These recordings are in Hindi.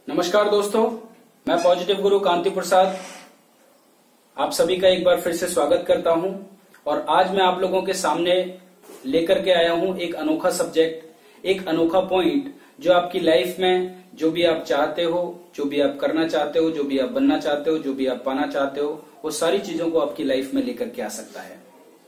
नमस्कार दोस्तों, मैं पॉजिटिव गुरु कांति प्रसाद आप सभी का एक बार फिर से स्वागत करता हूं। और आज मैं आप लोगों के सामने लेकर के आया हूं एक अनोखा सब्जेक्ट, एक अनोखा पॉइंट जो आपकी लाइफ में जो भी आप चाहते हो, जो भी आप करना चाहते हो, जो भी आप बनना चाहते हो, जो भी आप पाना चाहते हो, वो सारी चीजों को आपकी लाइफ में लेकर के आ सकता है।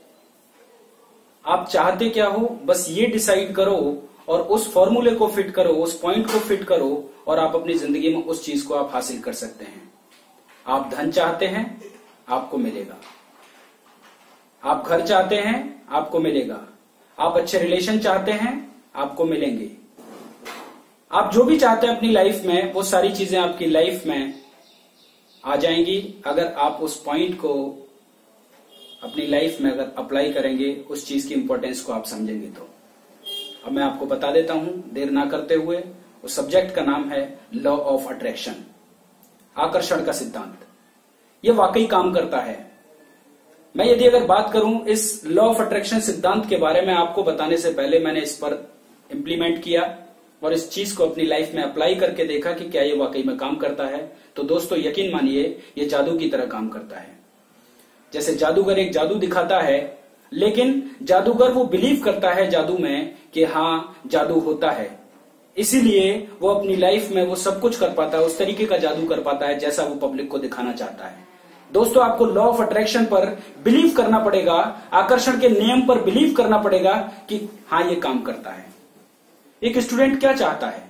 आप चाहते क्या हो, बस ये डिसाइड करो और उस फॉर्मूले को फिट करो, उस पॉइंट को फिट करो और आप अपनी जिंदगी में उस चीज को आप हासिल कर सकते हैं। आप धन चाहते हैं, आपको मिलेगा। आप घर चाहते हैं, आपको मिलेगा। आप अच्छे रिलेशन चाहते हैं, आपको मिलेंगे। आप जो भी चाहते हैं अपनी लाइफ में, वो सारी चीजें आपकी लाइफ में आ जाएंगी अगर आप उस पॉइंट को अपनी लाइफ में अगर अप्लाई करेंगे, उस चीज की इंपॉर्टेंस को आप समझेंगे। तो अब मैं आपको बता देता हूं देर ना करते हुए। उस सब्जेक्ट का नाम है लॉ ऑफ अट्रैक्शन, आकर्षण का सिद्धांत। ये वाकई काम करता है। मैं यदि अगर बात करूं इस लॉ ऑफ अट्रैक्शन सिद्धांत के बारे में, आपको बताने से पहले मैंने इस पर इंप्लीमेंट किया और इस चीज को अपनी लाइफ में अप्लाई करके देखा कि क्या ये वाकई में काम करता है। तो दोस्तों यकीन मानिए, ये जादू की तरह काम करता है। जैसे जादूगर एक जादू दिखाता है, लेकिन जादूगर वो बिलीव करता है जादू में कि हाँ जादू होता है, इसीलिए वो अपनी लाइफ में वो सब कुछ कर पाता है, उस तरीके का जादू कर पाता है जैसा वो पब्लिक को दिखाना चाहता है। दोस्तों आपको लॉ ऑफ अट्रैक्शन पर बिलीव करना पड़ेगा, आकर्षण के नियम पर बिलीव करना पड़ेगा कि हाँ ये काम करता है। एक स्टूडेंट क्या चाहता है?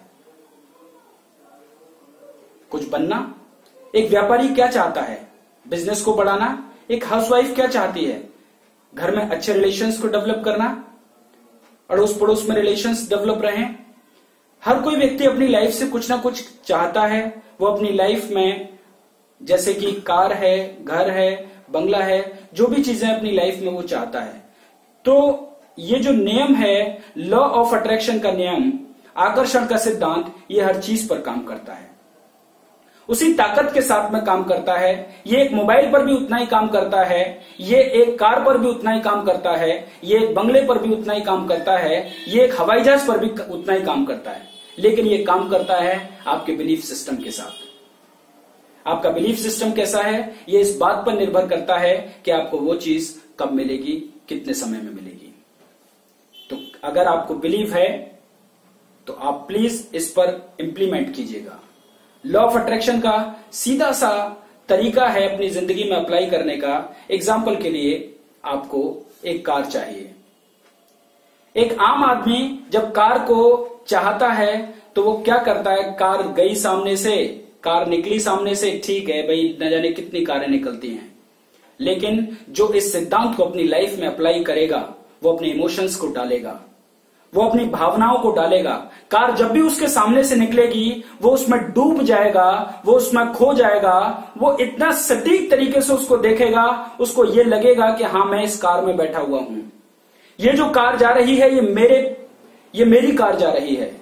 कुछ बनना। एक व्यापारी क्या चाहता है? बिजनेस को बढ़ाना। एक हाउसवाइफ क्या चाहती है? घर में अच्छे रिलेशंस को डेवलप करना, अड़ोस पड़ोस में रिलेशंस डेवलप रहे। हर कोई व्यक्ति अपनी लाइफ से कुछ ना कुछ चाहता है। वो अपनी लाइफ में जैसे कि कार है, घर है, बंगला है, जो भी चीजें अपनी लाइफ में वो चाहता है। तो ये जो नियम है, लॉ ऑफ अट्रैक्शन का नियम, आकर्षण का सिद्धांत, ये हर चीज पर काम करता है। उसी ताकत के साथ में काम करता है। ये एक मोबाइल पर भी उतना ही काम करता है, ये एक कार पर भी उतना ही काम करता है, ये एक बंगले पर भी उतना ही काम करता है, ये एक हवाई जहाज पर भी उतना ही काम करता है। लेकिन ये काम करता है आपके बिलीफ सिस्टम के साथ। आपका बिलीफ सिस्टम कैसा है, ये इस बात पर निर्भर करता है कि आपको वो चीज कब मिलेगी, कितने समय में मिलेगी। तो अगर आपको बिलीव है तो आप प्लीज इस पर इंप्लीमेंट कीजिएगा। लॉ ऑफ अट्रैक्शन का सीधा सा तरीका है अपनी जिंदगी में अप्लाई करने का। एग्जाम्पल के लिए आपको एक कार चाहिए। एक आम आदमी जब कार को चाहता है तो वो क्या करता है? कार गई सामने से, कार निकली सामने से, ठीक है भाई, न जाने कितनी कारें निकलती हैं। लेकिन जो इस सिद्धांत को अपनी लाइफ में अप्लाई करेगा, वो अपने इमोशंस को डालेगा, वो अपनी भावनाओं को डालेगा। कार जब भी उसके सामने से निकलेगी, वो उसमें डूब जाएगा, वो उसमें खो जाएगा। वो इतना सटीक तरीके से उसको देखेगा, उसको ये लगेगा कि हाँ मैं इस कार में बैठा हुआ हूं। ये जो कार जा रही है, ये मेरी कार जा रही है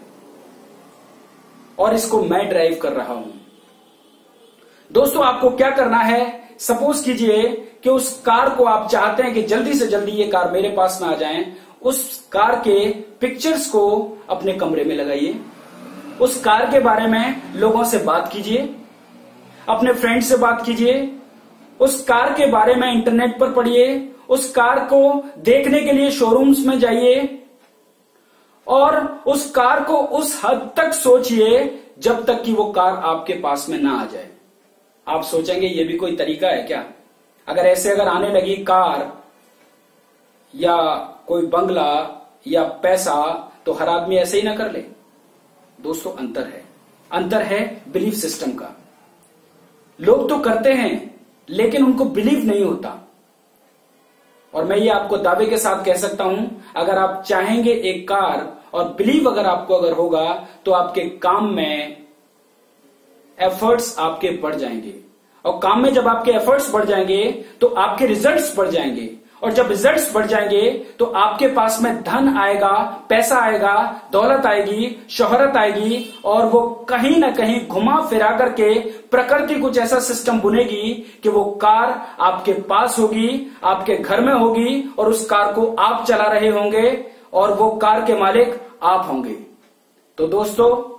और इसको मैं ड्राइव कर रहा हूं। दोस्तों आपको क्या करना है? सपोज कीजिए कि उस कार को आप चाहते हैं कि जल्दी से जल्दी ये कार मेरे पास में आ जाए। उस कार के पिक्चर्स को अपने कमरे में लगाइए। उस कार के बारे में लोगों से बात कीजिए, अपने फ्रेंड से बात कीजिए। उस कार के बारे में इंटरनेट पर पढ़िए। उस कार को देखने के लिए शोरूम्स में जाइए और उस कार को उस हद तक सोचिए जब तक कि वो कार आपके पास में ना आ जाए। आप सोचेंगे ये भी कोई तरीका है क्या? अगर ऐसे अगर आने लगी कार या कोई बंगला या पैसा, तो हर आदमी ऐसे ही ना कर ले। दोस्तों अंतर है बिलीफ सिस्टम का। लोग तो करते हैं लेकिन उनको बिलीव नहीं होता। और मैं ये आपको दावे के साथ कह सकता हूं, अगर आप चाहेंगे एक कार और बिलीव अगर आपको अगर होगा, तो आपके काम में एफर्ट्स आपके बढ़ जाएंगे। और काम में जब आपके एफर्ट्स बढ़ जाएंगे तो आपके रिजल्ट्स बढ़ जाएंगे। और जब रिजल्ट्स बढ़ जाएंगे तो आपके पास में धन आएगा, पैसा आएगा, दौलत आएगी, शोहरत आएगी। और वो कहीं ना कहीं घुमा फिरा करके प्रकृति कुछ ऐसा सिस्टम बुनेगी कि वो कार आपके पास होगी, आपके घर में होगी और उस कार को आप चला रहे होंगे और वो कार के मालिक आप होंगे। तो दोस्तों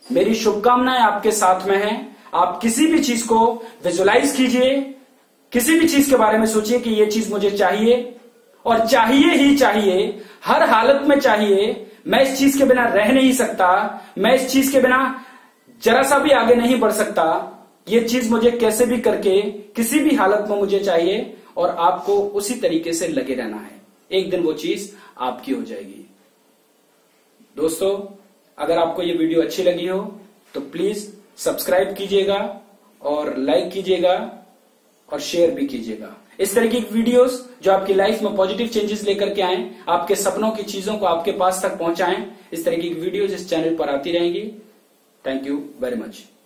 मेरी शुभकामनाएं आपके साथ में हैं। आप किसी भी चीज को विजुलाइज कीजिए, किसी भी चीज के बारे में सोचिए कि ये चीज मुझे चाहिए और चाहिए ही चाहिए, हर हालत में चाहिए। मैं इस चीज के बिना रह नहीं सकता, मैं इस चीज के बिना जरा सा भी आगे नहीं बढ़ सकता। ये चीज मुझे कैसे भी करके किसी भी हालत में मुझे चाहिए और आपको उसी तरीके से लगे रहना है। एक दिन वो चीज आपकी हो जाएगी। दोस्तों, अगर आपको ये वीडियो अच्छी लगी हो तो प्लीज सब्सक्राइब कीजिएगा और लाइक कीजिएगा और शेयर भी कीजिएगा। इस तरह की वीडियोस जो आपकी लाइफ में पॉजिटिव चेंजेस लेकर के आए, आपके सपनों की चीजों को आपके पास तक पहुंचाएं, इस तरह की वीडियोस इस चैनल पर आती रहेंगी। Thank you very much.